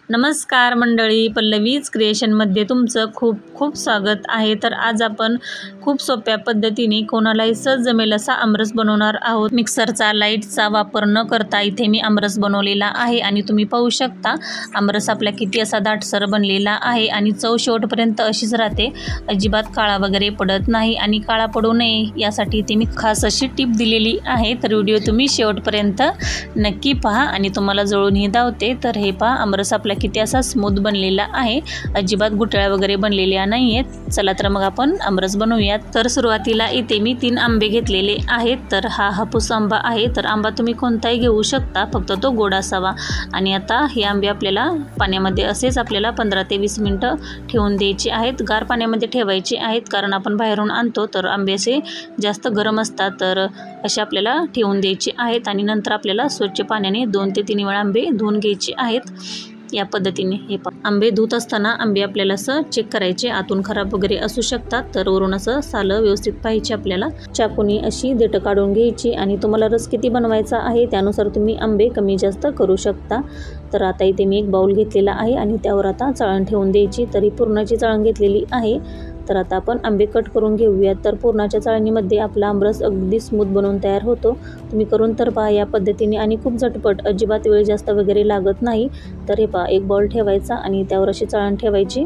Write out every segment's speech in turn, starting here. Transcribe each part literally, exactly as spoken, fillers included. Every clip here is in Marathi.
नमस्कार मंडळी, पल्लवीज क्रिएशनमध्ये तुमचं खूप खूप स्वागत आहे। तर आज आपण खूप सोप्या पद्धतीने कोणालाही सहज जमेल असा आमरस बनवणार आहोत। मिक्सरचा लाईटचा वापर न करता इथे मी आमरस बनवलेला आहे आणि तुम्ही पाहू शकता आमरस आपला किती असा दाटसर बनलेला आहे आणि चव शेवटपर्यंत अशीच राहते, अजिबात काळा वगैरे पडत नाही आणि काळा पडू नये यासाठी इथे मी खास अशी टिप दिलेली आहे। तर व्हिडिओ तुम्ही शेवटपर्यंत नक्की पहा आणि तुम्हाला जळूनही दावते। तर हे पहा आमरस आपला किती असा स्मूथ बनलेला आहे, अजिबात गुठळ्या वगैरे बनलेल्या नाहीयेत। चला तर मग आपण आमरस बनवूयात। तर सुरुवातीला इथे मी तीन आंबे घेतलेले आहेत। तर हा हापूस आंबा आहे, तर आंबा तुम्ही कोणताही घेऊ शकता, फक्त तो गोड असावा। आणि आता हे आंबे आपल्याला पाण्यामध्ये असेच आपल्याला पंधरा ते वीस मिनिटं ठेवून द्यायचे आहेत। गार पाण्यामध्ये ठेवायचे आहेत, कारण आपण बाहेरून आणतो तर आंबे असे जास्त गरम असतात, तर असे आपल्याला ठेवून द्यायचे आहेत। आणि नंतर आपल्याला स्वच्छ पाण्याने दोन ते तीन वेळा आंबे धुवून घ्यायचे आहेत। या पद्धतीने हे आंबे धुत असताना आंबे आपल्याला असं चेक करायचे, आतून खराब वगैरे असू शकतात, तर वरून असं सालं व्यवस्थित पाहिजे आपल्याला। चाकूनी अशी देठ काढून घ्यायची आणि तुम्हाला रस किती बनवायचा आहे त्यानुसार तुम्ही आंबे कमी जास्त करू शकता। तर आता इथे मी एक बाउल घेतलेला आहे आणि त्यावर आता चाळण ठेवून द्यायची। तरी पूर्णाची चाळण घेतलेली आहे। तर आता आपण आंबे कट करून घेऊयात। तर पूर्णाच्या चाळणीमध्ये आपला आमरस अगदी स्मूथ बनवून तयार होतो। तुम्ही करून तर पहा या पद्धतीने आणि खूप झटपट, अजिबात वेळ जास्त वगैरे लागत नाही। तर हे पहा एक बाउल ठेवायचा आणि त्यावर अशी चाळण ठेवायची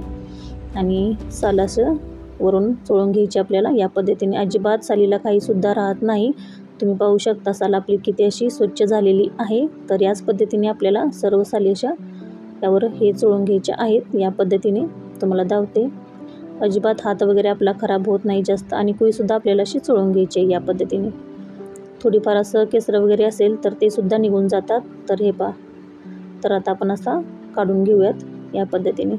आणि साल असं वरून चोळून घ्यायची आपल्याला। या पद्धतीने अजिबात सालीला काही सुद्धा राहत नाही। तुम्ही पाहू शकता साल आपली किती अशी स्वच्छ झालेली आहे। तर याच पद्धतीने आपल्याला सर्व साली अशा यावर हे चोळून घ्यायच्या आहेत। या पद्धतीने तुम्हाला दावते, अजिबात हात वगैरे आपला खराब होत नाही जास्त आणि कुईसुद्धा आपल्याला अशी चोळून घ्यायची आहे। या पद्धतीने थोडीफार असं केसर वगैरे असेल तर ते सुद्धा निघून जातात। तर हे पहा, तर आता आपण असा काढून घेऊयात या पद्धतीने।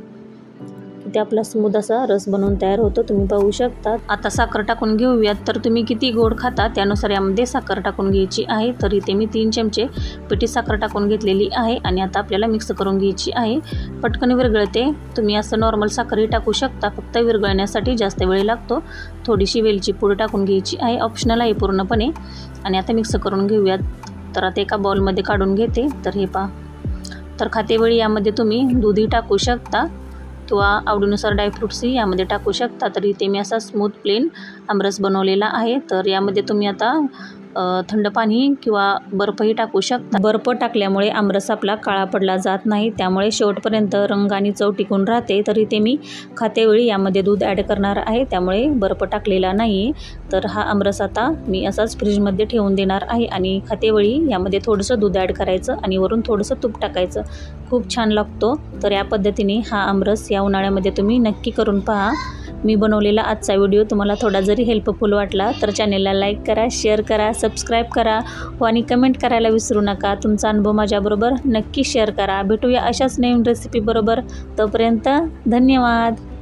ते आपला स्मूथ असा रस बनवून तयार होतो, तुम्ही पाहू शकता। आता साखर टाकून घेऊयात। तर तुम्ही किती गोड खाता त्यानुसार यामध्ये साखर टाकून घ्यायची आहे। तर इथे मी तीन चमचे पिठी साखर टाकून घेतलेली आहे आणि आता आपल्याला मिक्स करून घ्यायची आहे। पटकन विरघळते, तुम्ही असं नॉर्मल साखरही टाकू शकता, फक्त विरघळण्यासाठी जास्त वेळ लागतो। थोडीशी वेलची पूड टाकून घ्यायची आहे, ऑप्शनल आहे पूर्णपणे। आणि आता मिक्स करून घेऊयात। तर आता एका बाउलमध्ये काढून घेते। तर हे पहा, तर खातेवेळी यामध्ये तुम्ही दूधही टाकू शकता किंवा आवडीनुसार ड्रायफ्रूट्सही यामध्ये टाकू शकता। तर इथे मी असा स्मूथ प्लेन आमरस बनवलेला आहे। तर यामध्ये तुम्ही आता थंड पाणी किंवा बर्फही टाकू शकता। बर्फ टाकल्यामुळे आमरस आपला काळा पडला जात नाही, त्यामुळे शेवटपर्यंत रंग आणि चव टिकून राहते। तर इथे मी खातेवेळी यामध्ये दूध ॲड करणार आहे, त्यामुळे बर्फ टाकलेला नाही। तर हा आमरस आता मी असाच फ्रीजमध्ये ठेवून देणार आहे आणि खातेवेळी यामध्ये थोडंसं दूध ॲड करायचं आणि वरून थोडंसं तूप टाकायचं, खूप छान लागतो। तर या पद्धतीने हा आमरस या उन्हाळ्यामध्ये तुम्ही नक्की करून पहा। मी बनवलेला आजचा व्हिडिओ तुम्हाला थोडा जरी हेल्पफुल वाटला तर चॅनेलला लाईक करा, शेअर करा, सबस्क्राईब करा व आणि कमेंट करायला विसरू नका। तुमचा अनुभव माझ्याबरोबर नक्की शेअर करा। भेटूया अशाच नवीन रेसिपीबरोबर, तोपर्यंत धन्यवाद।